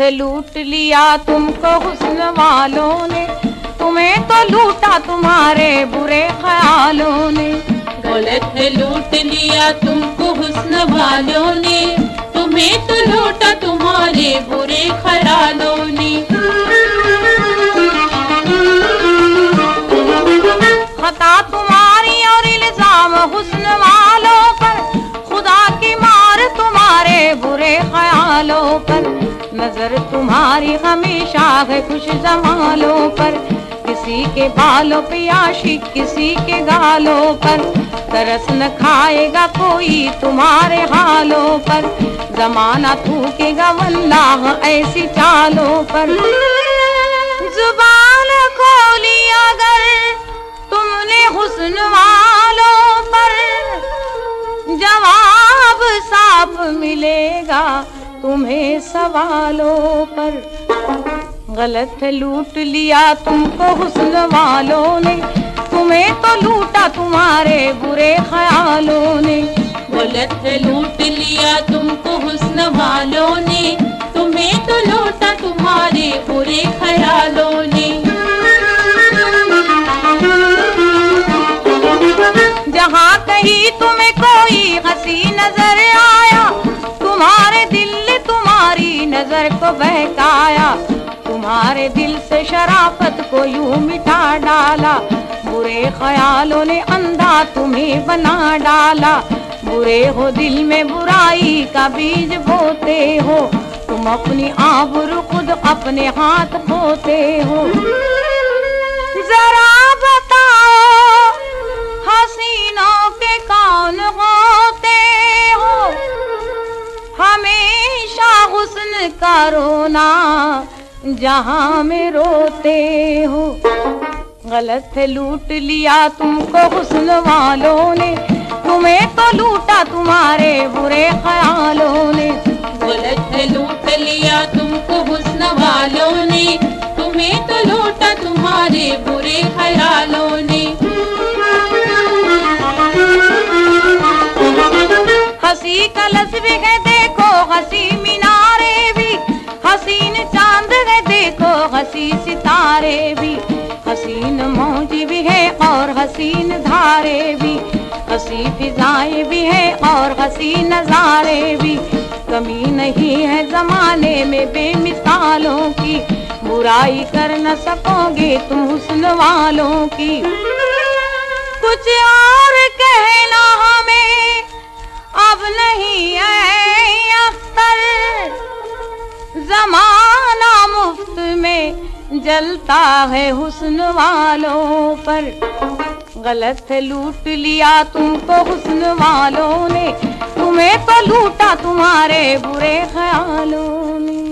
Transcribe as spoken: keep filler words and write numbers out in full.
लूट लिया तुमको हुस्न वालों ने, तुम्हें तो लूटा तुम्हारे बुरे ख्यालों ने। गलत है लूट लिया तुमको हुस्न वालों ने, तुम्हें तो लूटा तुम्हारे बुरे ख्यालों ने। खता तुम्हारी और इल्जाम हुस्न वालों पर, खुदा की मार तुम्हारे बुरे ख्यालों पर। नजर तुम्हारी हमेशा है खुश जमालों पर, किसी के बालों पे आशिक किसी के गालों पर। तरस न खाएगा कोई तुम्हारे हालों पर, जमाना थूकेगा वल्लाह ऐसी चालों पर। जुबान खोली अगर तुमने हुस्न वालों पर, जवाब साफ मिलेगा तुम्हें सवालों पर। गलत है लूट लिया तुमको हुस्न वालों ने, तुम्हें तो लूटा तुम्हारे बुरे ख्यालों ने। गलत है लूट लिया तुमको हुस्न वालों ने, तुम्हें तो लूटा तुम्हारे बुरे ख्यालों ने। जहाँ कहीं तुम्हें कोई हंसी नजर आया, तुम्हारे दिल ने तुम्हारी नजर को बहकाया। तुम्हारे दिल से शराफत को यूं मिटा डाला, बुरे ख्यालों ने अंधा तुम्हें बना डाला। बुरे हो दिल में बुराई का बीज बोते हो, तुम अपनी आबरू खुद अपने हाथ खोते हो। जरा बताओ हसीनों के कौन होते हो, हमेशा हुस्न का रोना जहां में रोते हो। गलत है लूट लिया तुमको हुस्न वालों ने, तुम्हें तो लूटा तुम्हारे बुरे ख्यालों ने। गलत है लूट लिया तुमको हुस्न वालों ने, तुम्हें तो लूटा तुम्हारे बुरे ख्यालों ने। हंसी कलश भी है देखो हंसी मीनारे भी, हसीन चांद है देखो हंसी सितारे भी। हसीन मौज भी है और हसीन धारे भी, हंसी फिजाएं भी है और हंसी नजारे भी। कमी नहीं है जमाने में बेमिसालों की, बुराई कर न सकोगे तुम हुस्न वालों की। कुछ और कहना हमें अब नहीं है अख्तर, जमाना मुफ्त में जलता है हुस्न वालों पर। गलत है लूट लिया तुमको हुस्न वालों ने, तुम्हें तो लूटा तुम्हारे बुरे ख्यालों ने।